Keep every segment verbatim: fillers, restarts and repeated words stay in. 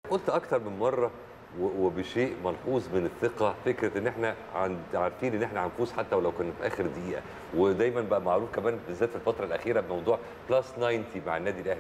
قلت اكتر من مره وبشيء ملحوظ من الثقه، فكره ان احنا عارفين ان احنا هنفوز حتى ولو كنا في اخر دقيقه، ودايما بقى معروف كمان بالذات في الفتره الاخيره بموضوع بلس تسعين مع النادي الاهلي.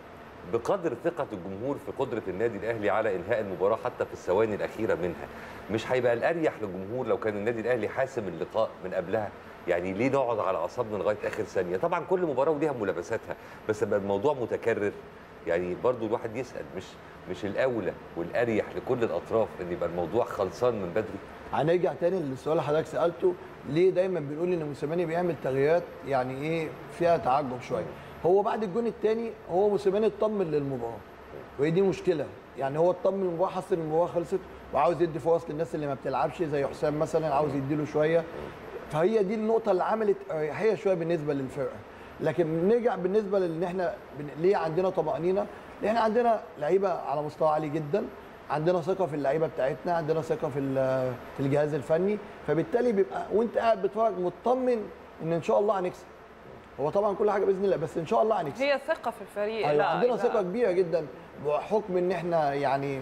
بقدر ثقه الجمهور في قدره النادي الاهلي على انهاء المباراه حتى في الثواني الاخيره منها، مش هيبقى الاريح للجمهور لو كان النادي الاهلي حاسم اللقاء من قبلها؟ يعني ليه نقعد على اعصابنا لغايه اخر ثانيه؟ طبعا كل مباراه وليها ملابساتها، بس يبقى الموضوع متكرر. يعني برضو الواحد يسال، مش مش الاولى والاريح لكل الاطراف ان يبقى الموضوع خلصان من بدري؟ هنرجع تاني للسؤال اللي حضرتك سالته، ليه دايما بنقول ان موسيماني بيعمل تغييرات يعني ايه فيها تعجب شويه؟ هو بعد الجون الثاني هو موسيماني اطمن للمباراه، وهي دي مشكله. يعني هو اطمن للمباراه، حس ان المباراه خلصت وعاوز يدي فرص للناس اللي ما بتلعبش زي حسام مثلا، عاوز يديله شويه. فهي دي النقطه اللي عملت اريحيه شويه بالنسبه للفرقه. لكن نرجع بالنسبه لان احنا ليه عندنا طمانينه؟ لان احنا عندنا لعيبه على مستوى عالي جدا، عندنا ثقه في اللعيبه بتاعتنا، عندنا ثقه في في الجهاز الفني، فبالتالي بيبقى وانت قاعد بتتفرج مطمن ان ان شاء الله هنكسب. هو طبعا كل حاجه باذن الله، بس ان شاء الله هنكسب. هي ثقه في الفريق. أيوة، عندنا ثقه كبيره جدا بحكم ان احنا يعني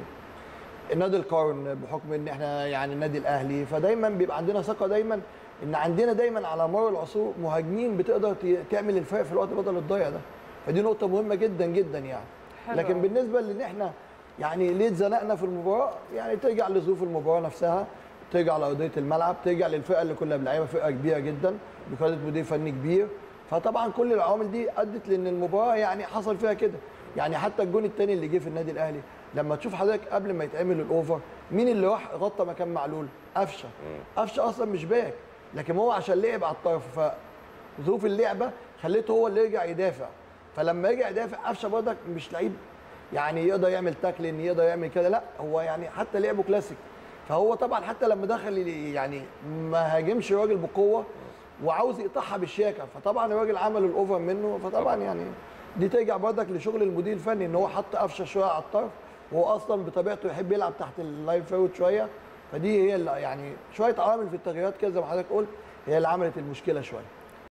نادي القرن، بحكم ان احنا يعني النادي الاهلي، فدايما بيبقى عندنا ثقه دايما ان عندنا دايما على مر العصور مهاجمين بتقدر تعمل الفرق في الوقت بدل الضايع ده. فدي نقطه مهمه جدا جدا يعني. حلو. لكن بالنسبه لان احنا يعني ليه اتزنقنا في المباراه، يعني ترجع لظروف المباراه نفسها، ترجع لارضيه الملعب، ترجع للفرقه اللي كنا بنلعبها، فرقه كبيره جدا بقياده مدير فني كبير. فطبعا كل العوامل دي ادت لان المباراه يعني حصل فيها كده. يعني حتى الجون الثاني اللي جه في النادي الاهلي، لما تشوف حضرتك قبل ما يتعمل الاوفر مين اللي راح غطى مكان معلول؟ قفشه. قفشه اصلا مش باك، لكن هو عشان لعب على الطرف فظروف اللعبه خليته هو اللي يرجع يدافع. فلما رجع يدافع قفشه برضك مش لعيب يعني يقدر يعمل تاكلين، يقدر يعمل كده، لا هو يعني حتى لعبه كلاسيك. فهو طبعا حتى لما دخل يعني ما هاجمش الراجل بقوه وعاوز يقطعها بالشياكه، فطبعا الراجل عمل الاوفر منه. فطبعا يعني دي ترجع برضك لشغل المدير الفني ان هو حط قفشه شويه على الطرف، وهو اصلا بطبيعته يحب يلعب تحت اللاين فيرود شويه. فدي هي اللي يعني شويه عوامل في التغييرات كده زي ما حضرتك قلت هي اللي عملت المشكله شويه.